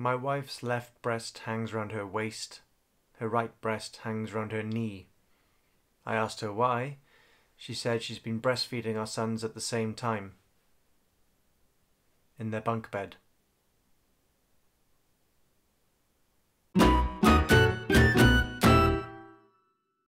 My wife's left breast hangs round her waist. Her right breast hangs round her knee. I asked her why. She said she's been breastfeeding our sons at the same time. In their bunk bed.